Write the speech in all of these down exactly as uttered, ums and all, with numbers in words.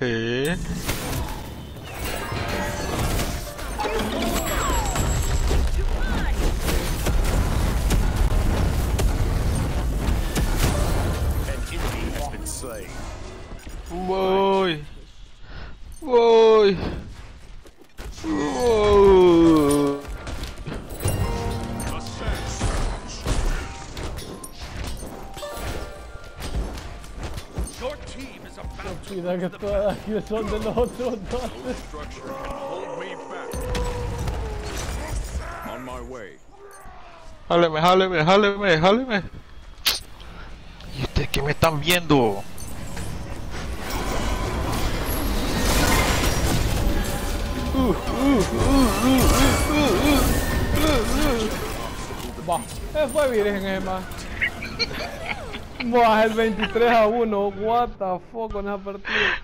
Sí. Voy. Voy. Voy. Mira que todas aquí son de los otros dos. Jáleme, jáleme, jáleme, jáleme. ¿Y ustedes qué me están viendo? Va, se fue virgen, Emma. Buah, el veintitrés a uno, what the fuck con esa partida.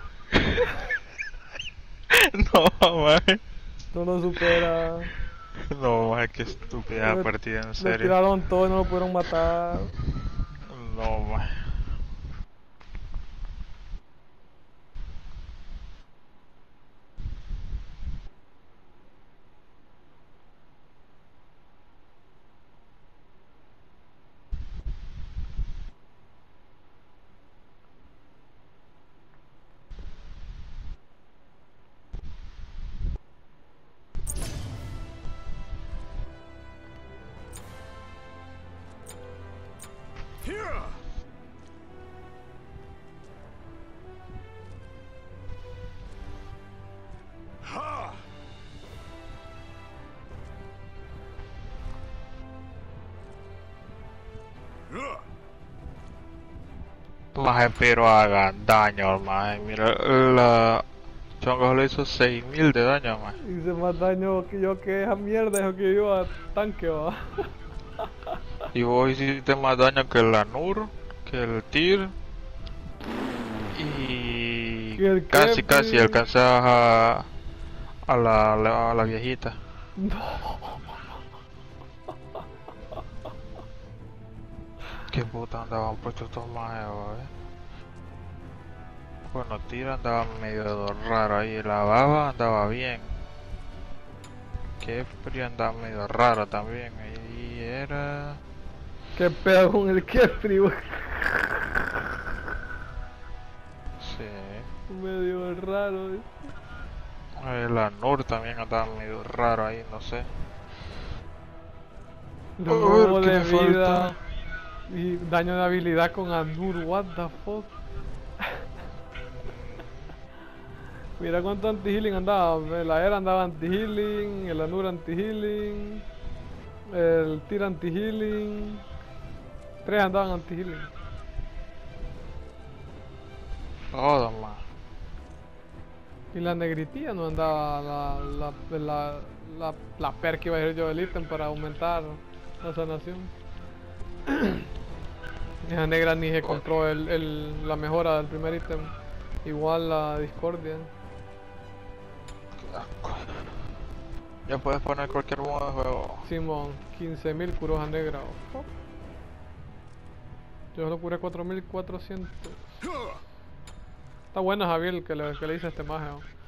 No, man. No lo supera. No, man, qué estúpida Le, partida, en le serio. tiraron todo y no lo pudieron matar. No, man. Maje, pero hagan daño, maje. Mira, la chonga le hizo seis mil de daño, maje. Hice más daño que yo que esa mierda, eso que yo a tanque, va. Y vos hiciste más daño que el Anur, que el Tyr. Y Que el casi, Kefri. casi alcanzas a, a, la, la, a la viejita. No. Qué puta andaban puestos estos majes, eh. Bueno, Tyr andaba medio raro ahí, la baba andaba bien. Kefri andaba medio raro también, ahí era... Qué pedo con el Kefri, wey. Sí. Medio raro, eh. El Anur también andaba medio raro ahí, no sé. Robo ¿qué de me vida falta? y daño de habilidad con Anur, what the fuck. Mira cuánto anti-healing andaba. La Era andaba anti-healing, el Anur anti-healing, el Tyr anti-healing. Tres andaban anti-healing. Todo más. Y la negritilla no andaba la, la, la, la, la perk que iba a decir yo del ítem para aumentar la sanación. Esa negra ni se compró el, el, la mejora del primer ítem. Igual la discordia. Ya puedes poner cualquier modo de juego. Simón, quince mil curó a negra. Oh. Yo solo curé cuatro mil cuatrocientos. Está buena Javier que le, que le hice a este maje. Oh.